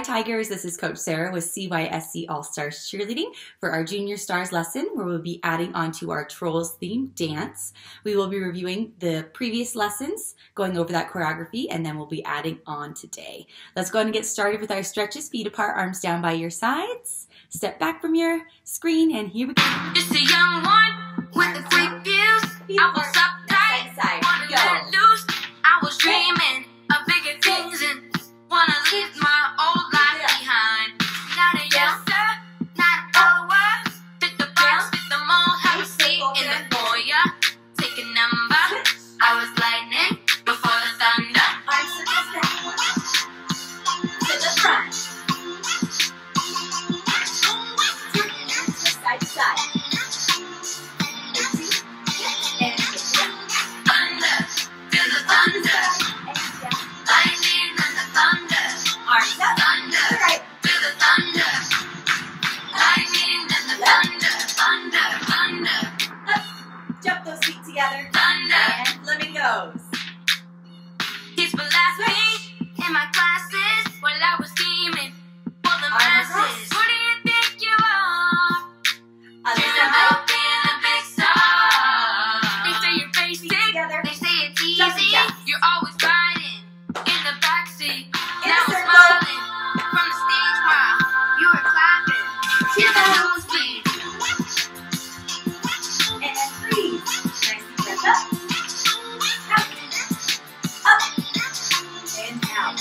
Tigers, this is Coach Sarah with CYSC All-Stars Cheerleading for our Junior Stars lesson where we'll be adding on to our Trolls themed dance. We will be reviewing the previous lessons, going over that choreography, and then we'll be adding on today. Let's go ahead and get started with our stretches. Feet apart, arms down by your sides. Step back from your screen, and here we go. Just a young one with the quick views. I was uptight, wanna let loose. I was dreaming of bigger things and wanna leave my old life behind. Not a yeser, not a follower. Fit the box, fit the mold, have a seat in the foyer. Take a number. I was lightning before the thunder. I'm to the front. Side to side. Jump those feet together. And flamingos. He's philosophy in my classes while I was scheming for the masses. Who do you think you are? Dreaming about being a big star. They say you're basic. They say it's easy. You're always riding in the backseat. Now I'm smiling from the stage while you were clapping. Hear the nosebleed. And breathe. Nice deep breath up. Out. Up. And out.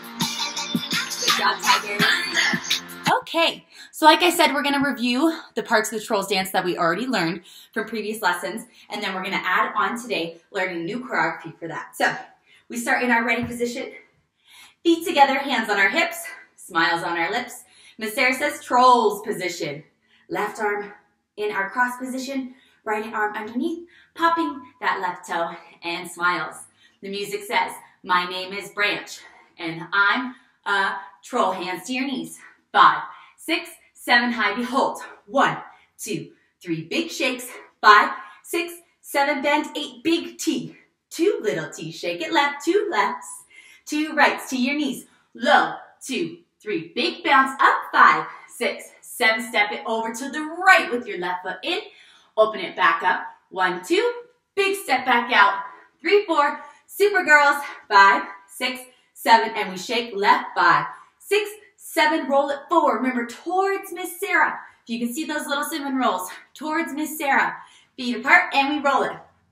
Good job, Tigers. Okay, so like I said, we're going to review the parts of the Trolls dance that we already learned from previous lessons, and then we're going to add on today, learning new choreography for that. So, we start in our ready position. Feet together, hands on our hips, smiles on our lips. Miss Sarah says Trolls position. Left arm in our cross position, right arm underneath, popping that left toe, and smiles. The music says, my name is Branch, and I'm a troll. Hands to your knees. 5, 6, 7, high behold. 1, 2, 3, big shakes. 5, 6, 7, bend. 8, big T. 2, little T. Shake it left, 2 lefts, 2 rights to your knees. Low, 2, 3, big bounce up. 5, 6, 7, step it over to the right with your left foot in. Open it back up. 1, 2, big step back out. 3, 4, super girls. 5, 6, 7, and we shake left. 5, 6, 7, roll it forward. Remember, towards Miss Sarah. If you can see those little cinnamon rolls, towards Miss Sarah. Feet apart, and we roll it.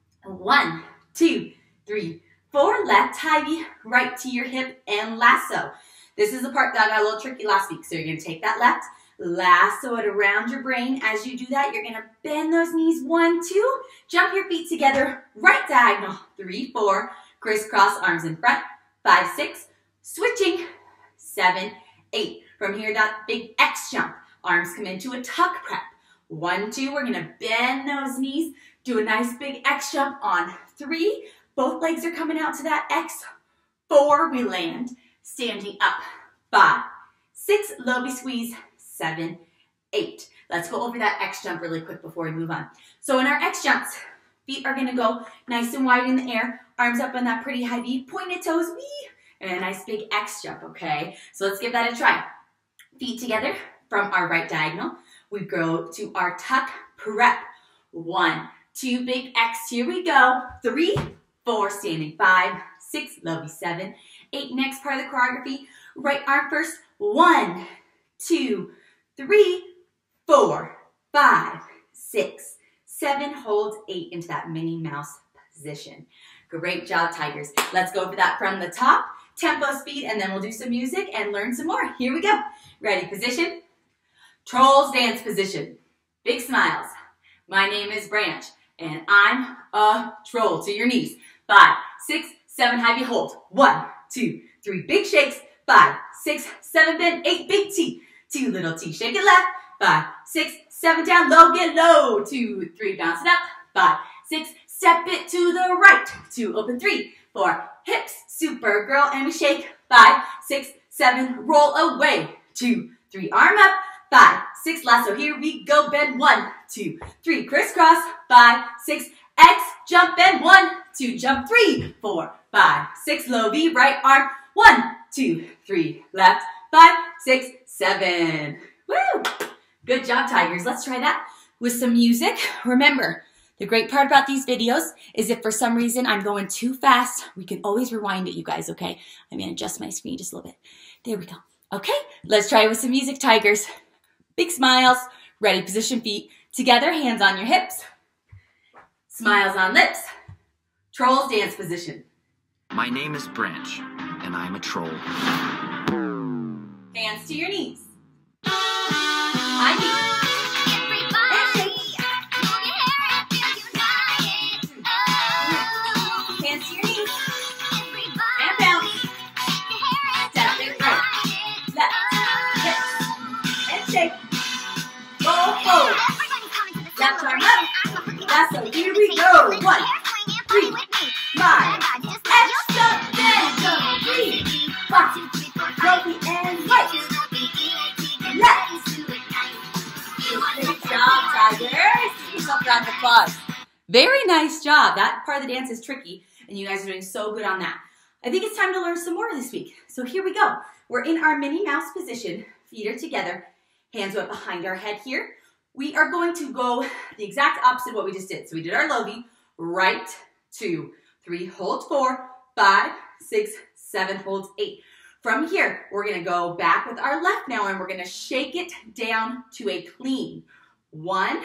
1, 2, 3, 4, left, Ivy, right to your hip, and lasso. This is the part that got a little tricky last week. So you're going to take that left, lasso it around your brain. As you do that, you're going to bend those knees. 1, 2, jump your feet together, right diagonal. 3, 4, crisscross, arms in front. 5, 6, switching. 7, 8. From here, that big X jump. Arms come into a tuck prep. 1, 2, we're going to bend those knees. Do a nice big X jump on 3. Both legs are coming out to that X. 4, we land. Standing up. 5, 6, lovey squeeze. 7, 8. Let's go over that X jump really quick before we move on. So in our X jumps, feet are going to go nice and wide in the air. Arms up on that pretty high V. Pointed toes, wee. And a nice big X jump, okay? So let's give that a try. Feet together from our right diagonal. We go to our tuck prep. 1, 2, big X. Here we go. 3, 4, standing. 5, 6, lovely. 7, 8. Next part of the choreography. Right arm first. 1, 2, 3, 4, 5, 6, 7. Hold 8 into that Minnie Mouse position. Great job, Tigers. Let's go over that from the top. Tempo, speed, and then we'll do some music and learn some more. Here we go. Ready, position. Trolls dance position. Big smiles. My name is Branch, and I'm a troll. To your knees. 5, 6, 7, high behold. 1, 2, 3, big shakes. 5, 6, 7, bend. 8, big T. 2, little T. Shake it left. 5, 6, 7, down low, get low. 2, 3, bounce it up. 5, 6, step it to the right. 2, open. 3, 4, hips, super girl, and we shake. 5, 6, 7, roll away. 2, 3, arm up. 5, 6, lasso, here we go, bend. 1, 2, 3, crisscross. 5, 6, X, jump, bend. 1, 2, jump. 3, 4, 5, 6, low V, right arm. 1, 2, 3, left. 5, 6, 7. Woo! Good job, tigers. Let's try that with some music. Remember, the great part about these videos is if for some reason I'm going too fast, we can always rewind it, you guys, okay? I'm going to adjust my screen just a little bit. There we go. Okay, let's try it with some music, tigers. Big smiles. Ready, position feet together, hands on your hips. Smiles on lips. Trolls dance position. My name is Branch, and I'm a troll. Hands to your knees. High knees. Hands to your knees. And bounce. Step it right. Left. Hips. And shake. Go forward. Left arm up. That's so. Here we go. 1, 3, 5. Extra. Then go. 3, 5. Rocky and right. Left. Great job, tigers. Give yourself a round of applause. Very nice job. That part of the dance is tricky, and you guys are doing so good on that. I think it's time to learn some more this week. So here we go. We're in our Minnie Mouse position. Feet are together. Hands up behind our head here. We are going to go the exact opposite of what we just did. So we did our low V. Right, 2, 3, hold 4, 5, 6, 7, hold 8. From here, we're going to go back with our left now, and we're going to shake it down to a clean. 1,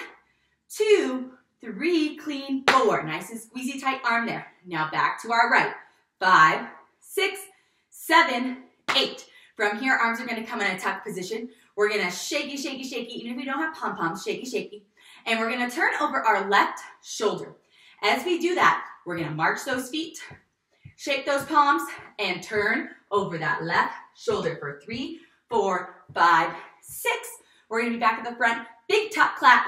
2, 3, clean, 4. Nice and squeezy tight arm there. Now back to our right. 5, 6, 7, 8. From here, arms are going to come in a tuck position. We're going to shaky, shaky, shaky, even if we don't have pom-poms, shaky, shaky. And we're going to turn over our left shoulder. As we do that, we're going to march those feet, shake those palms, and turn over that left shoulder for 3, 4, 5, 6. We're going to be back at the front. Big tuck clap.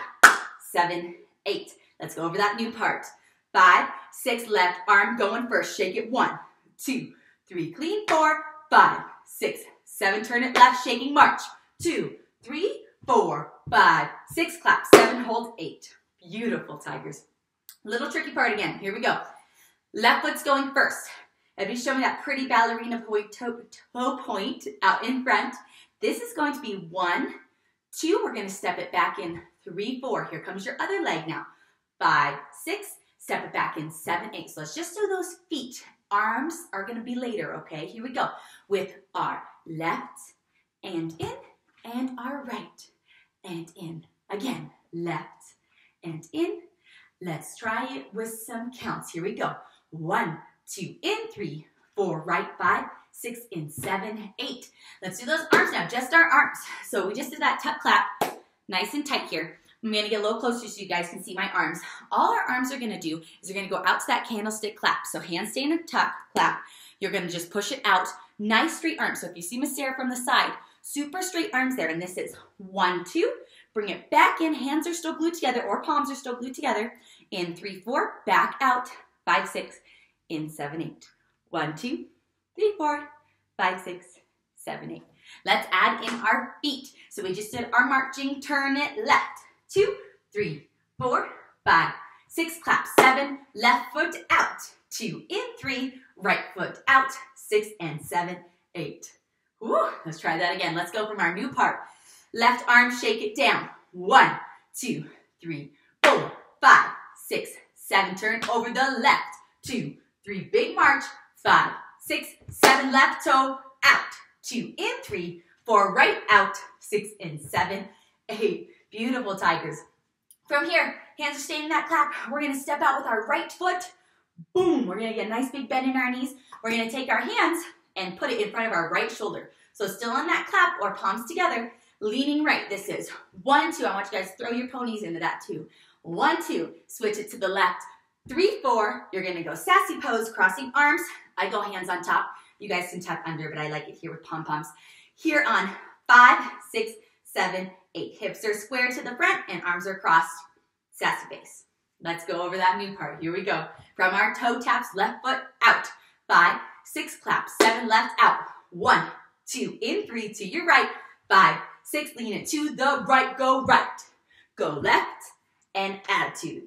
7, 8. Let's go over that new part. 5, 6, left arm going first. Shake it. 1, 2, 3, clean. 4, 5, 6, 7. Turn it left, shaking, march. 2, 3, 4, 5, 6, clap. 7, hold, 8. Beautiful, tigers. Little tricky part again. Here we go. Left foot's going first. Everybody show me that pretty ballerina toe point out in front. This is going to be 1, 2. We're going to step it back in 3, 4. Here comes your other leg now. 5, 6. Step it back in 7, 8. So let's just do those feet. Arms are going to be later, okay? Here we go. With our left and in, and our right and in. Again, left and in. Let's try it with some counts. Here we go. 1, 2, in, 3, 4, right, 5, 6, in, 7, 8. Let's do those arms now, just our arms. So we just did that tuck clap, nice and tight here. I'm going to get a little closer so you guys can see my arms. All our arms are going to do is they're going to go out to that candlestick clap. So hands stay in a tuck clap. You're going to just push it out. Nice straight arms. So if you see Miss Sarah from the side, super straight arms there. And this is 1, 2. Bring it back in. Hands are still glued together or palms are still glued together. In 3, 4. Back out. 5, 6. In 7, 8. 1, 2, 3, 4, 5, 6, 7, 8. Let's add in our feet. So we just did our marching. Turn it left. 2, 3, 4, 5, 6, clap. 7, left foot out. 2, in, 3, right foot out. 6 and 7, 8. Woo, let's try that again. Let's go from our new part. Left arm, shake it down. 1, 2, 3, 4, 5, 6, 7. Turn over the left. 2, 3, big march. 5, 6, 7, left toe out. 2, in, 3, 4, right out. 6 and 7, 8. Beautiful, tigers. From here, hands are staying in that clap. We're going to step out with our right foot. Boom. We're going to get a nice big bend in our knees. We're going to take our hands and put it in front of our right shoulder. So still on that clap or palms together, leaning right. This is 1, 2. I want you guys to throw your ponies into that too. 1, 2. Switch it to the left. 3, 4. You're going to go sassy pose, crossing arms. I go hands on top. You guys can tuck under, but I like it here with pom-poms. Here on 5, 6, 7, 8. Hips are square to the front and arms are crossed. Sassy face. Let's go over that new part. Here we go. From our toe taps, left foot out. 5, 6, clap. 7, left out. 1, 2, in, 3, to your right. 5, 6, lean it to the right. Go right. Go left and attitude.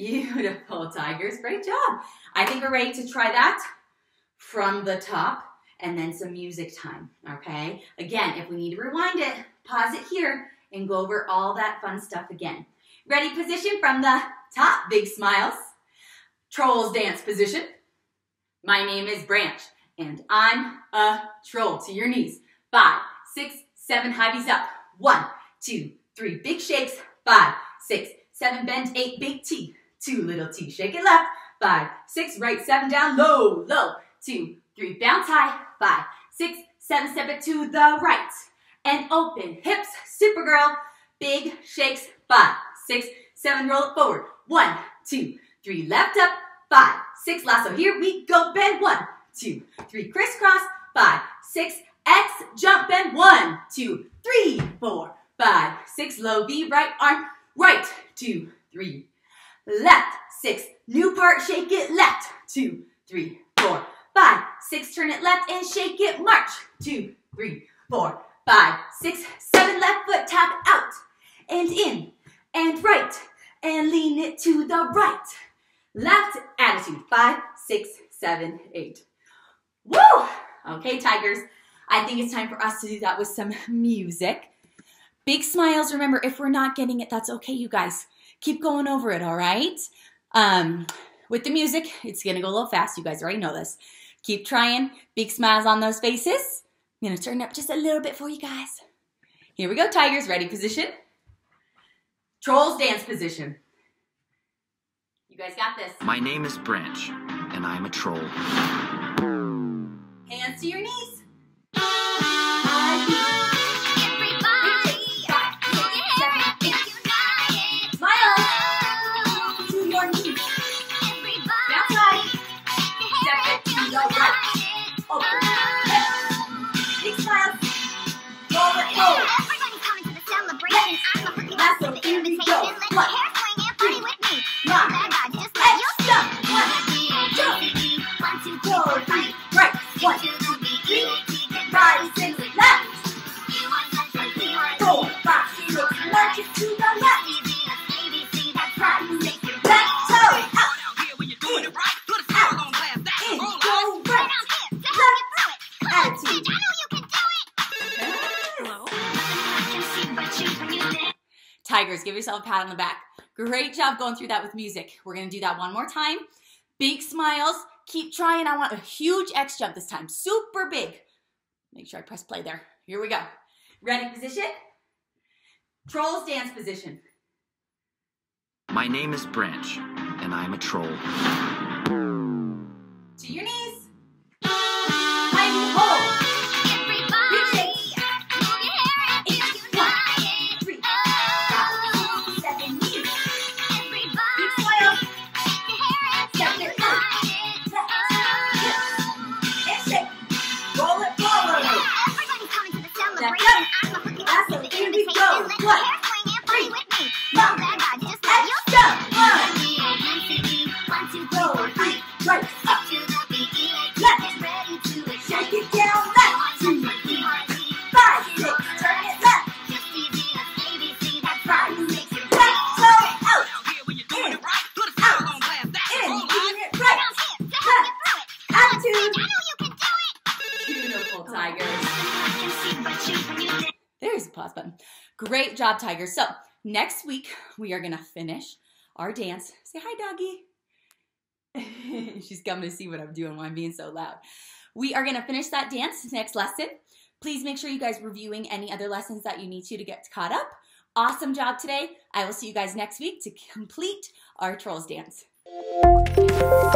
Beautiful, tigers. Great job. I think we're ready to try that from the top. and then some music time, okay? Again, if we need to rewind it, pause it here and go over all that fun stuff again. Ready position from the top, big smiles. Trolls dance position. My name is Branch, and I'm a troll. To your knees. 5, 6, 7, high knees up. 1, 2, 3, big shakes. 5, 6, 7, bend, 8, big T. 2, little T, shake it left. 5, 6, right, 7, down, low, low. 2, 3, bounce high. 5, 6, 7, step it to the right. And open, hips, Supergirl, big shakes. 5, 6, 7, roll it forward. 1, 2, 3, left up. 5, 6, lasso, here we go, bend. 1, 2, 3, crisscross. 5, 6, X, jump, bend. 1, 2, 3, 4, 5, 6, low V, right arm, right. 2, 3, left. 6, new part, shake it left. 2, 3, 4, 5, 6, turn it left and shake it, march. 2, 3, 4, 5, 6, 7, left foot, tap out and in and right and lean it to the right. Left attitude. 5, 6, 7, 8. Woo! Okay, tigers. I think it's time for us to do that with some music. Big smiles. Remember, if we're not getting it, that's okay, you guys. Keep going over it, all right? With the music, it's going to go a little fast. You guys already know this. Keep trying. Big smiles on those faces. I'm going to turn it up just a little bit for you guys. Here we go, tigers. Ready position. Trolls dance position. You guys got this. My name is Branch, and I'm a troll. Hands to your knees. Tigers, give yourself a pat on the back. Great job going through that with music. We're going to do that one more time. Big smiles. Keep trying. I want a huge X jump this time. Super big. Make sure I press play there. Here we go. Ready position. Trolls dance position. My name is Branch, and I'm a troll. To your knees. Mighty hold. There's a pause button. Great job, Tigers. So next week, we are going to finish our dance. Say hi, doggy. She's coming to see what I'm doing while I'm being so loud. We are going to finish that dance next lesson. Please make sure you guys reviewing any other lessons that you need to get caught up. Awesome job today. I will see you guys next week to complete our Trolls dance.